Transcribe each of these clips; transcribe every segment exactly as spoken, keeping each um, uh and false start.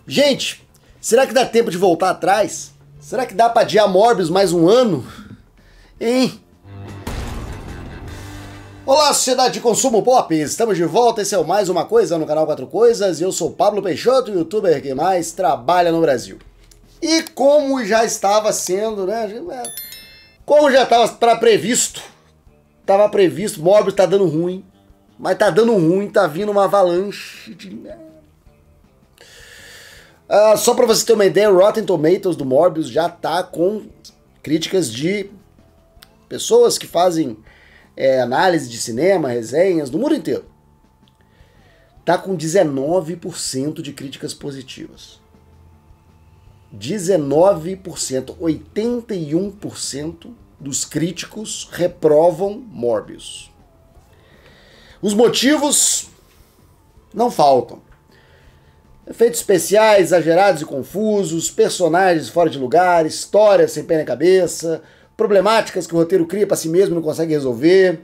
Gente, será que dá tempo de voltar atrás? Será que dá pra adiar Morbius mais um ano? Hein? Olá, sociedade de consumo pop! Estamos de volta, esse é o Mais Uma Coisa no canal Quatro Coisas e eu sou Pablo Peixoto, youtuber que mais trabalha no Brasil. E como já estava sendo, né? Como já estava pra previsto, estava previsto, Morbius tá dando ruim, mas tá dando ruim, tá vindo uma avalanche de... Uh, só pra você ter uma ideia, o Rotten Tomatoes do Morbius já tá com críticas de pessoas que fazem é, análise de cinema, resenhas, do mundo inteiro. Tá com dezenove por cento de críticas positivas. dezenove por cento, oitenta e um por cento dos críticos reprovam Morbius. Os motivos não faltam. Efeitos especiais exagerados e confusos, personagens fora de lugar, histórias sem pé nem cabeça, problemáticas que o roteiro cria para si mesmo e não consegue resolver.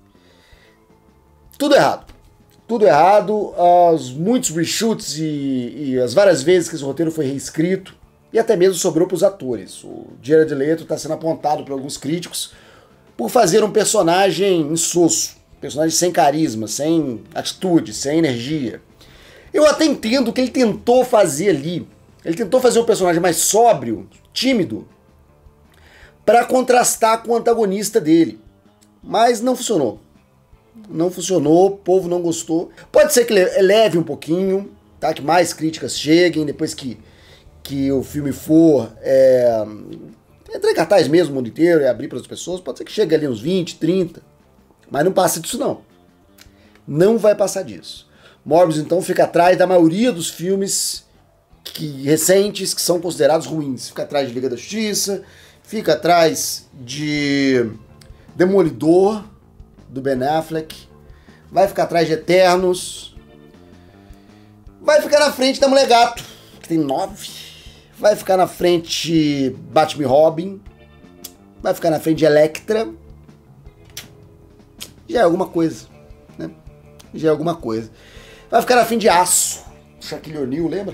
Tudo errado. Tudo errado. Os muitos reshoots e, e as várias vezes que esse roteiro foi reescrito, e até mesmo sobrou para os atores. O Jared Leto está sendo apontado por alguns críticos por fazer um personagem insosso, um personagem sem carisma, sem atitude, sem energia. Eu até entendo o que ele tentou fazer ali. Ele tentou fazer um personagem mais sóbrio, tímido, para contrastar com o antagonista dele. Mas não funcionou. Não funcionou, o povo não gostou. Pode ser que eleve um pouquinho, tá? Que mais críticas cheguem depois que, que o filme for é, entrar em cartaz mesmo o mundo inteiro e abrir para as pessoas. Pode ser que chegue ali uns vinte, trinta. Mas não passa disso não. Não vai passar disso. Morbius, então, fica atrás da maioria dos filmes que, recentes que são considerados ruins. Fica atrás de Liga da Justiça, fica atrás de Demolidor, do Ben Affleck, vai ficar atrás de Eternos, vai ficar na frente da Mulher Gato, que tem nove, vai ficar na frente Batman e Robin, vai ficar na frente de Elektra, já é alguma coisa, né? Já é alguma coisa. Vai ficar na frente de Aço, Shaquille O'Neal, lembra?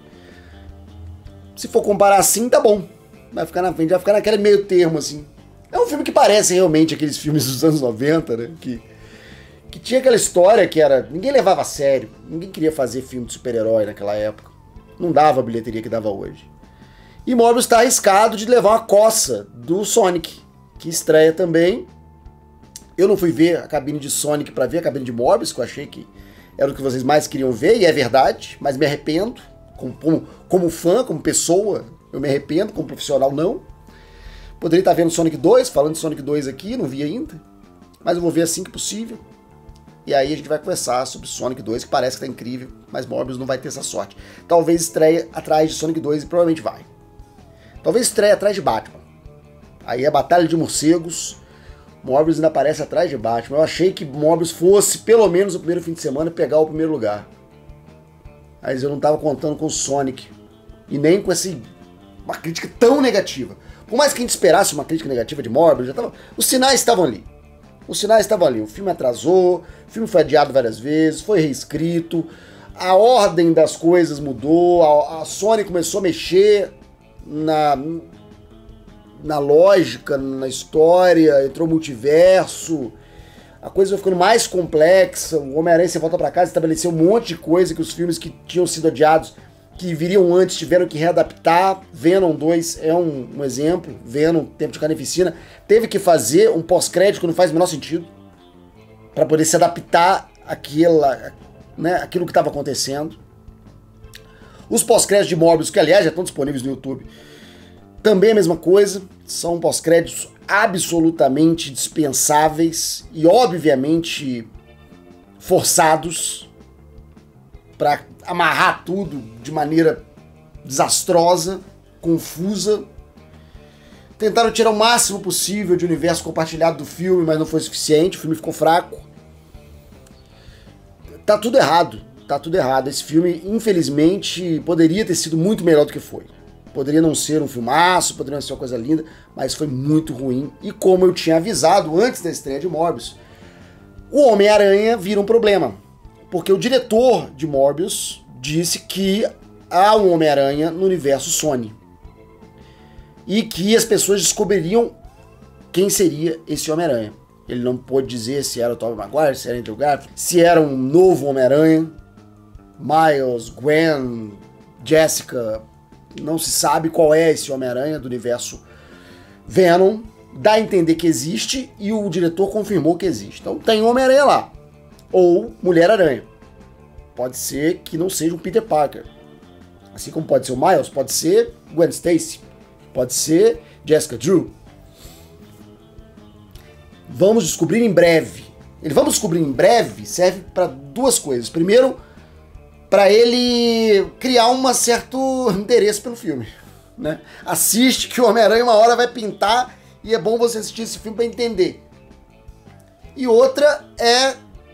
Se for comparar assim, tá bom. Vai ficar na frente, vai ficar naquele meio termo, assim. É um filme que parece realmente aqueles filmes dos anos noventa, né? Que, que tinha aquela história que era... Ninguém levava a sério. Ninguém queria fazer filme de super-herói naquela época. Não dava a bilheteria que dava hoje. E Morbius está arriscado de levar uma coça do Sonic, que estreia também. Eu não fui ver a cabine de Sonic para ver a cabine de Morbius, que eu achei que era o que vocês mais queriam ver, e é verdade, mas me arrependo. Como, como, como fã, como pessoa, eu me arrependo, como profissional, não. Poderia estar vendo Sonic dois, falando de Sonic dois aqui, não vi ainda. Mas eu vou ver assim que possível. E aí a gente vai conversar sobre Sonic dois, que parece que tá incrível, mas Morbius não vai ter essa sorte. Talvez estreie atrás de Sonic dois, e provavelmente vai. Talvez estreie atrás de Batman. Aí é Batalha de Morcegos. Morbius ainda aparece atrás de Batman. Eu achei que Morbius fosse, pelo menos no primeiro fim de semana, pegar o primeiro lugar. Mas eu não estava contando com o Sonic. E nem com esse, uma crítica tão negativa. Por mais que a gente esperasse uma crítica negativa de Morbius, já tava, os sinais estavam ali. Os sinais estavam ali. O filme atrasou, o filme foi adiado várias vezes, foi reescrito, a ordem das coisas mudou, a, a Sony começou a mexer na... na lógica, na história, entrou multiverso, a coisa vai ficando mais complexa, o Homem-Aranha Sem Volta Pra Casa estabeleceu um monte de coisa que os filmes que tinham sido adiados, que viriam antes, tiveram que readaptar. Venom dois é um, um exemplo, Venom, Tempo de Carnificina, teve que fazer um pós-crédito que não faz o menor sentido, para poder se adaptar àquela, né, àquilo que estava acontecendo. Os pós-créditos de Morbius, que aliás já estão disponíveis no YouTube, também a mesma coisa, são pós-créditos absolutamente dispensáveis e obviamente forçados para amarrar tudo de maneira desastrosa, confusa. Tentaram tirar o máximo possível de universo compartilhado do filme, mas não foi suficiente, o filme ficou fraco. Tá tudo errado, tá tudo errado. Esse filme, infelizmente, poderia ter sido muito melhor do que foi. Poderia não ser um filmaço, poderia não ser uma coisa linda, mas foi muito ruim. E como eu tinha avisado antes da estreia de Morbius, o Homem-Aranha vira um problema. Porque o diretor de Morbius disse que há um Homem-Aranha no universo Sony. E que as pessoas descobririam quem seria esse Homem-Aranha. Ele não pôde dizer se era o Tobey Maguire, se era Andrew Garfield, se era um novo Homem-Aranha, Miles, Gwen, Jessica, não se sabe qual é esse Homem-Aranha do universo Venom. Dá a entender que existe e o diretor confirmou que existe. Então tem um Homem-Aranha lá. Ou Mulher-Aranha. Pode ser que não seja um Peter Parker. Assim como pode ser o Miles, pode ser Gwen Stacy, pode ser Jessica Drew. Vamos descobrir em breve. Ele vamos descobrir em breve serve para duas coisas. Primeiro, para ele criar um certo interesse pelo filme, né? Assiste que o Homem-Aranha uma hora vai pintar e é bom você assistir esse filme para entender. E outra é,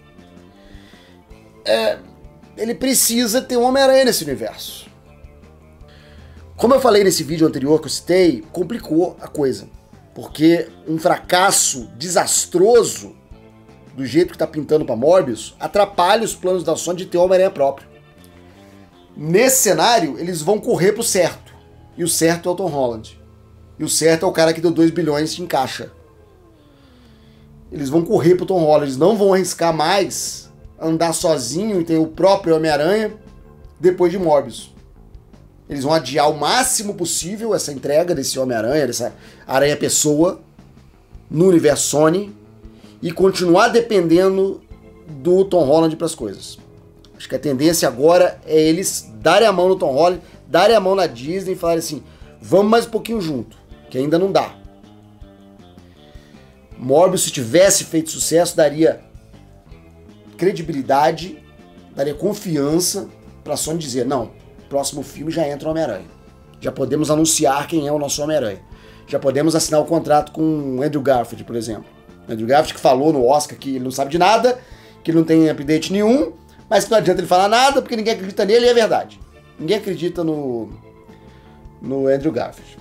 é ele precisa ter um Homem-Aranha nesse universo. Como eu falei nesse vídeo anterior que eu citei, complicou a coisa. Porque um fracasso desastroso, do jeito que tá pintando pra Morbius, atrapalha os planos da Sony de ter o Homem-Aranha próprio. Nesse cenário, eles vão correr pro certo. E o certo é o Tom Holland. E o certo é o cara que deu dois bilhões em caixa. Eles vão correr pro Tom Holland, eles não vão arriscar mais andar sozinho e ter o próprio Homem-Aranha depois de Morbius. Eles vão adiar o máximo possível essa entrega desse Homem-Aranha, dessa Aranha-Pessoa, no universo Sony, e continuar dependendo do Tom Holland para as coisas. Acho que a tendência agora é eles darem a mão no Tom Holland, darem a mão na Disney e falarem assim, vamos mais um pouquinho junto, que ainda não dá. Morbius, se tivesse feito sucesso, daria credibilidade, daria confiança para a Sony dizer, não, próximo filme já entra o Homem-Aranha. Já podemos anunciar quem é o nosso Homem-Aranha. Já podemos assinar o contrato com o Andrew Garfield, por exemplo. Andrew Garfield que falou no Oscar que ele não sabe de nada, que ele não tem update nenhum, mas que não adianta ele falar nada porque ninguém acredita nele e é verdade. Ninguém acredita no, no Andrew Garfield.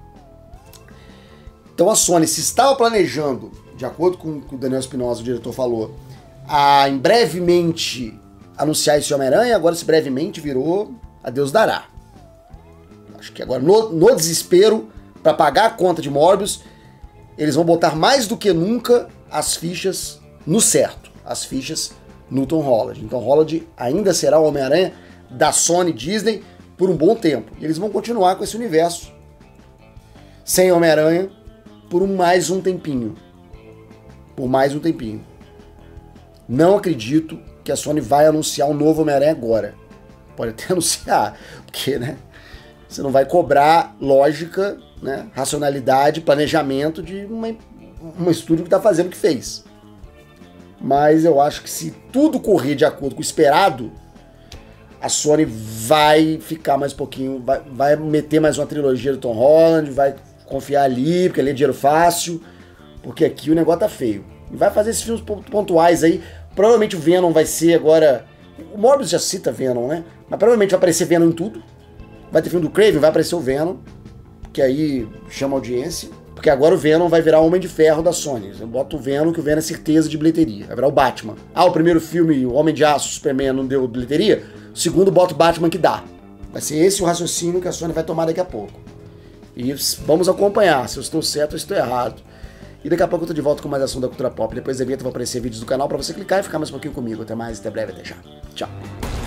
Então a Sony, se estava planejando, de acordo com o que o Daniel Espinosa, o diretor, falou, a em brevemente anunciar esse Homem-Aranha, agora esse brevemente virou a Deus dará. Acho que agora, no, no desespero, para pagar a conta de Morbius, eles vão botar mais do que nunca as fichas no certo. As fichas no Tom Holland. Então Holland ainda será o Homem-Aranha da Sony Disney por um bom tempo. E eles vão continuar com esse universo sem Homem-Aranha por mais um tempinho. Por mais um tempinho. Não acredito que a Sony vai anunciar um novo Homem-Aranha agora. Pode até anunciar, porque, né, você não vai cobrar lógica, né, racionalidade, planejamento de uma, um estúdio que está fazendo o que fez. Mas eu acho que se tudo correr de acordo com o esperado, a Sony vai ficar mais um pouquinho, vai, vai meter mais uma trilogia do Tom Holland, vai confiar ali, porque ali é dinheiro fácil, porque aqui o negócio tá feio. E vai fazer esses filmes pontuais aí, provavelmente o Venom vai ser agora... O Morbius já cita Venom, né? Mas provavelmente vai aparecer Venom em tudo. Vai ter filme do Craven, vai aparecer o Venom, que aí chama audiência. Porque agora o Venom vai virar o Homem de Ferro da Sony. Eu boto o Venom, que o Venom é certeza de bilheteria. Vai virar o Batman. Ah, o primeiro filme, o Homem de Aço, Superman, não deu bilheteria? O segundo bota o Batman que dá. Vai ser esse o raciocínio que a Sony vai tomar daqui a pouco. E vamos acompanhar se eu estou certo ou estou errado. E daqui a pouco eu tô de volta com mais assunto da cultura pop. Depois da vinheta vão aparecer vídeos do canal pra você clicar e ficar mais um pouquinho comigo. Até mais, até breve, até já. Tchau.